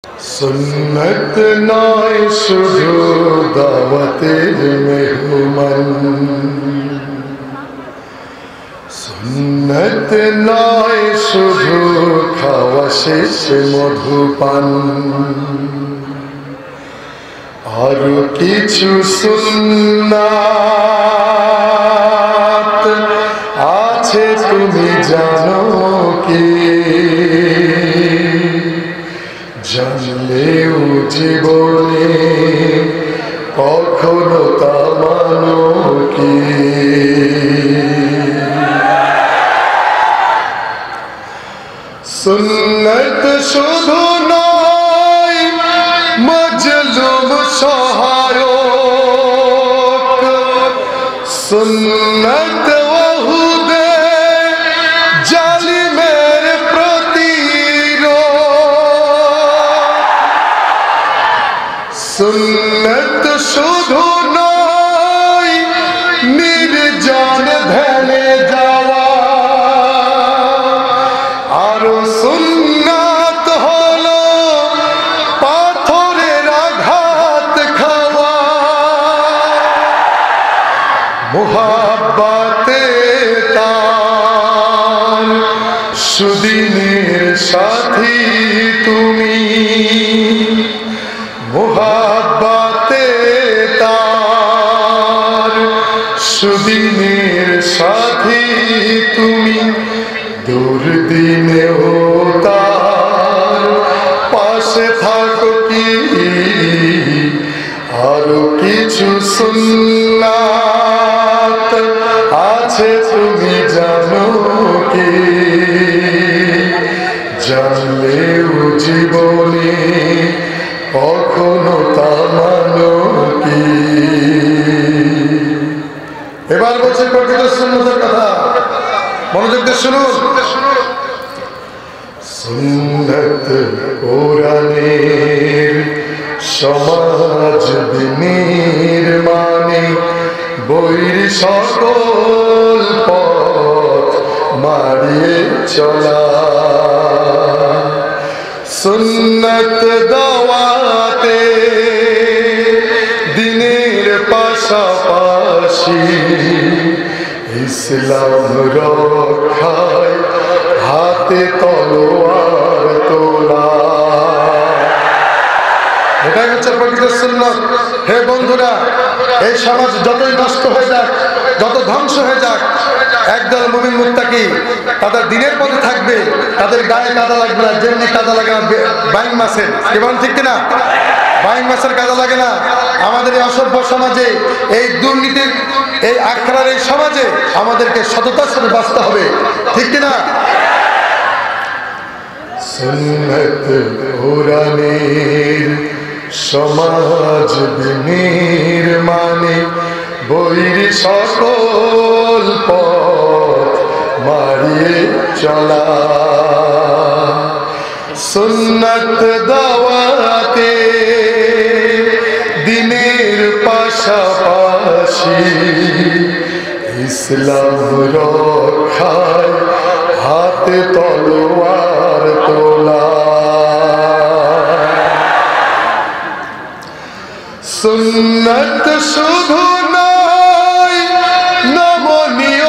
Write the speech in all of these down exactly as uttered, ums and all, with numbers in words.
सुन्नत नय शुधु दावतेर मेहमान, सुन्नत नय शुधु खावा शेषे मधुपान, आरो किछु सुन्नात आछे तुमी जानो कि জানলেও জীবনে কখনো তা মানো কি। সুন্নত শুধু নয় মজলুম সহায়ক, সুন্নত ওহুদে জালিমের सुन्नत शुधु नय निर्जन ध्याने जावा, आरो सुन्नत हलो पाथरेर आघात खावा। मुहाब्बते तार सुदिनेर साथी तुमी, मुहाब्बते तार सुदिनेर साथी तुमी, दुर्दिनेও तार पाशे थाको कि। आरो किछु सुन्नात आछे तुमी जानो कि, जानलेও জীবনে কখনো তা মানো কি। এবার বলছি প্রকৃত সুন্নতের কথা, মনোযোগ দিয়ে শুনুন। সুন্নত কোরআনের সমাজ বিনির্মাণে বৈর সকল পথ মারিয়ে চলা, সুন্নত দাওয়াতে দিনের পাশাপাশি ইসলাম রক্ষায় হাতে তলোয়ার তোলা। এটাই হচ্ছে প্রকৃত সুন্নত। হে বন্ধুরা, এই সমাজ যতই নষ্ট হয়ে যাক, যত ধ্বংস হয়ে যাক, একদল মুমিন মুত্তাকি তাদের দিনের পথে থাকবে, তাদের গায়ে কাদা লাগবে না, যেমনি কাদা লাগে না বাইং মাছের। কি বলেন ঠিক কিনা? বাইং মাছের কাদা লাগে না। আমাদের এই অসভ্য সমাজে, এই দুর্নীতির, এই আখড়ার এই সমাজে আমাদেরকে সততার সাথে বাঁচতে হবে, ঠিক কিনা? সুন্নত কোরআনের সমাজ বিনির্মাণে বৈর সকল পথ মারিয়ে চলা, সুন্নত দাওয়াতে দিনের পাশাপাশি ইসলাম রক্ষায় হাতে তলোয়ার তোলা। সুন্নত শুধু নয় নমনীয়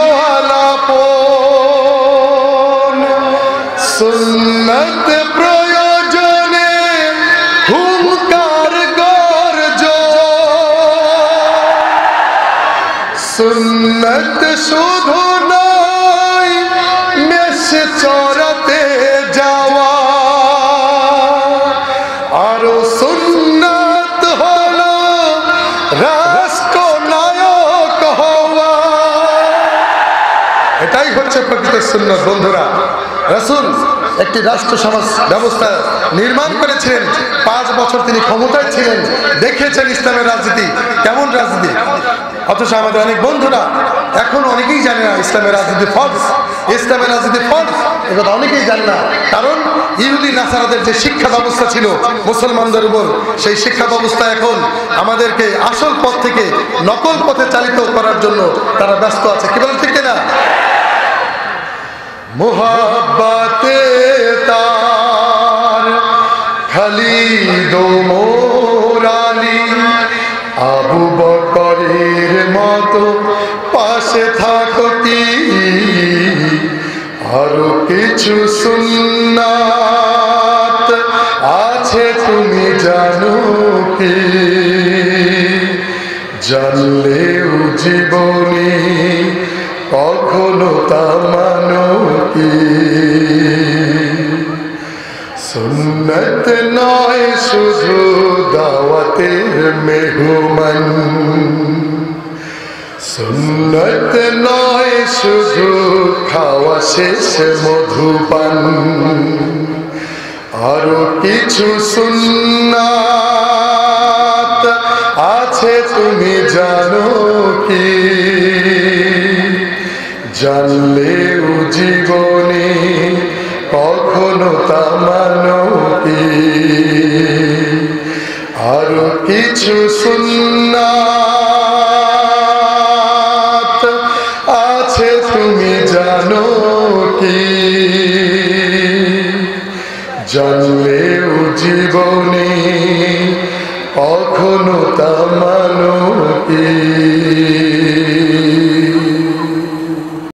আলাপন, সুন্নত প্রয়োজনে হুঙ্কার গর্জন, সুন্নত শুধু নয় মেষ চরাতে যাওয়া, আরো সুন্নত হলো রাষ্ট্র নায়ক হওয়া। এটাই হচ্ছে প্রকৃত সুন্নত। বন্ধুরা, রাসূল একটি রাষ্ট্র সমাজ ব্যবস্থা নির্মাণ করেছিলেন। পাঁচ বছর তিনি ক্ষমতায় ছিলেন, দেখিয়েছেন ইসলামের রাজনীতি কেমন রাজনীতি। অথচ আমাদের অনেক বন্ধুরা এখন অনেকেই জানে না ইসলামের রাজনীতি ফলস, ইসলামের রাজনীতি ফলস, এগুলো অনেকেই জানে না। কারণ ইহুদি নাসারাদের যে শিক্ষা ব্যবস্থা ছিল মুসলমানদের উপর, সেই শিক্ষা ব্যবস্থা এখন আমাদেরকে আসল পথ থেকে নকল পথে চালিত করার জন্য তারা ব্যস্ত আছে। কি বলেন ঠিক কিনা? মুহাব্বতে তার খালিদ ওমর আলী আবু বকরের মতো পাশে থাকো কি আরো কিছু সুন্নাত আছে তুমি জানো কি জানলেও জীবনে কখনো তা মানো কি সুন্নত নয় শুধু দাওয়াতের মেহমান সুন্নত নয় শুধু খাওয়া শেষে মধুপান আরো কিছু সুন্নাত আছে তুমি জানো কি জানলেও জীবনে কখনো তা মানো কি আরো কিছু সুন্নাত আছে তুমি জানো কি জানলেও জীবনে কখনো তা মানো কি